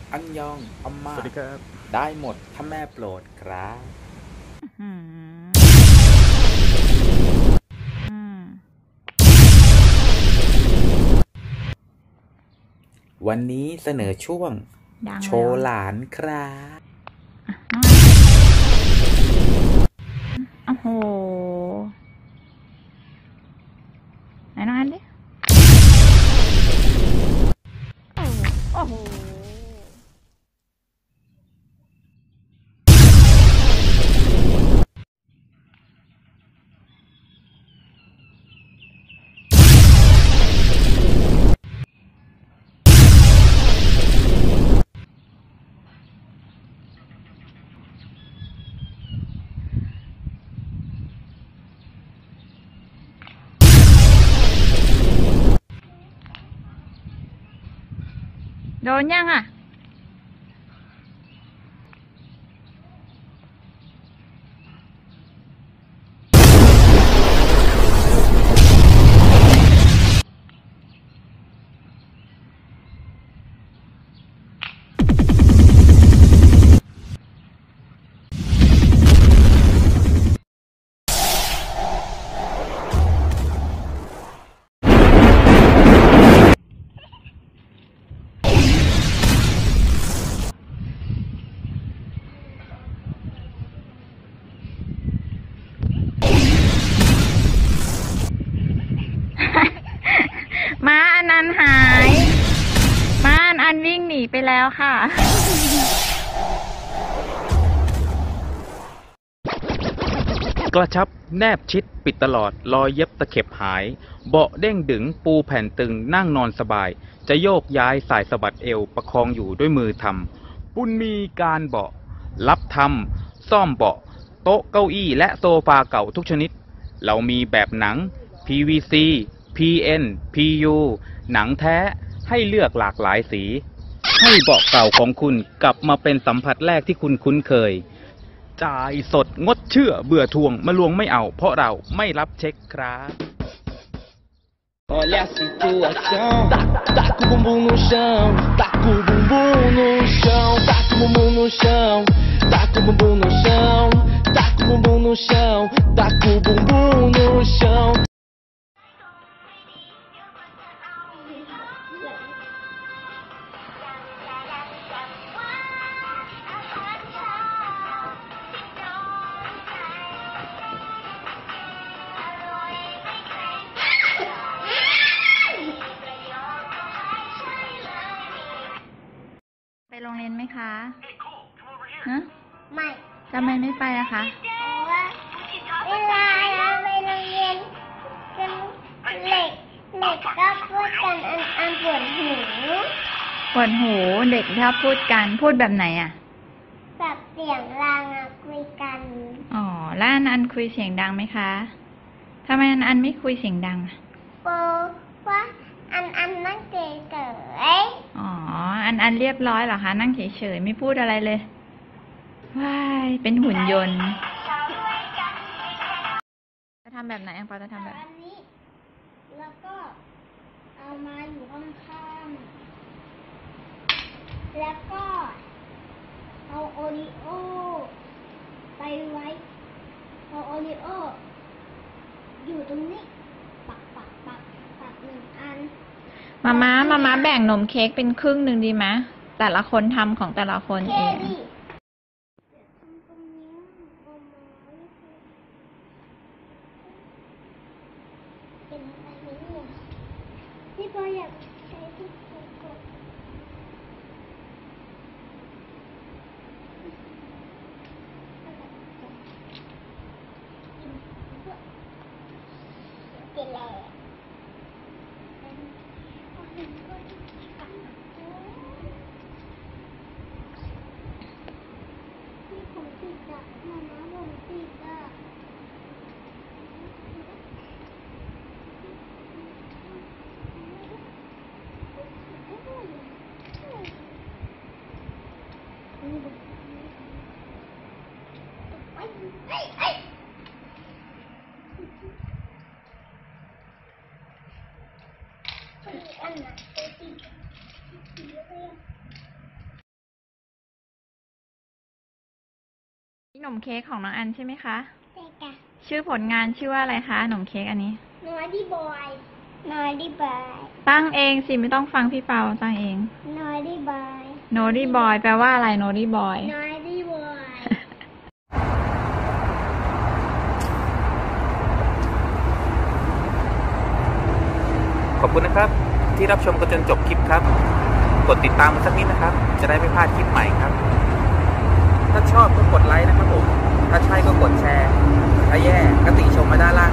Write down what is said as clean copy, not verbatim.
อันยองอัมมาสวัสดีครับได้หมดถ้าแม่โปรดครับอืมวันนี้เสนอช่วงดังโชเลยเหรอว์หลานครับน้องอันโอ้โหไหนน้องอันดิโอ้โหโดนยังอ่ะม้าอันนั้นหายม้าอันวิ่งหนีไปแล้วค่ะกระชับแนบชิดปิดตลอดรอยเย็บตะเข็บหายเบาะเด้งดึงปูแผ่นตึงนั่งนอนสบายจะโยกย้ายสายสะบัดเอวประคองอยู่ด้วยมือทำปุณมีการเบาะรับทำซ่อมเบาะโต๊ะเก้าอี้และโซฟาเก่าทุกชนิดเรามีแบบหนัง PVC PN PU หนังแท้ให้เลือกหลากหลายสีให้เบาะเก่าของคุณกลับมาเป็นสัมผัสแรกที่คุณคุ้นเคยจ่ายสดงดเชื่อเบื่อทวงมาลวงไม่เอาเพราะเราไม่รับเช็คครับ Olha a situação, taca o bumbum no chão, taca o bumbum no chão, taca o bumbum no chão, taca o bumbum no chão, taca o bumbum no chão, taca o bumbum no chão. ไปโรงเรียนไหมคะฮะไม่ทำไมไม่ไปอะคะเพราะว่าเวลาเราไปโรงเรียนกันเด็กก็พูดกันอันปวดหูปวดหูเด็กชอบพูดกันพูดแบบไหนอะแบบเสียงดังอะคุยกันอ๋อแล้วอันคุยเสียงดังไหมคะทำไมอันไม่คุยเสียงดังอะโปว่าอันนั่งเฉยอ๋ออันเรียบร้อยเหรอคะนั่งเฉยๆไม่พูดอะไรเลยว้ายเป็นหุ่นยนต์จะทำแบบไหนอังเปาจะทำแบบอันนี้แล้วก็เอามาอยู่ข้างๆแล้วก็เอาโอริโอไปไว้เอาโอริโออยู่ตรงนี้ปักหนึ่งอันมาม่าแบ่งนมเค้กเป็นครึ่งหนึ่งดีไหมแต่ละคนทำของแต่ละคนเองเป็นอะไรเนี่ยพี่บอยอยากใช้ที่กดเป็นแล้วพี่ผมติดอะมาม่าผมติดอะอันไหนขนมเค้กของน้องอันใช่ไหมคะใช่ค่ะชื่อผลงานชื่อว่าอะไรคะขนมเค้กอันนี้ Naughty boy Naughty boy ตั้งเองสิไม่ต้องฟังพี่เปาตั้งเอง Naughty boy Naughty boy แปลว่าอะไร Naughty boy Naughty boy ขอบคุณนะครับ ที่รับชมกันจนจบคลิปครับ กดติดตามมาสักนิดนะครับ จะได้ไม่พลาดคลิปใหม่ครับ ถ้าชอบก็กดไลค์นะครับผม ถ้าใช่ก็กดแชร์ ถ้าแย่ก็ติชมมาด้านล่าง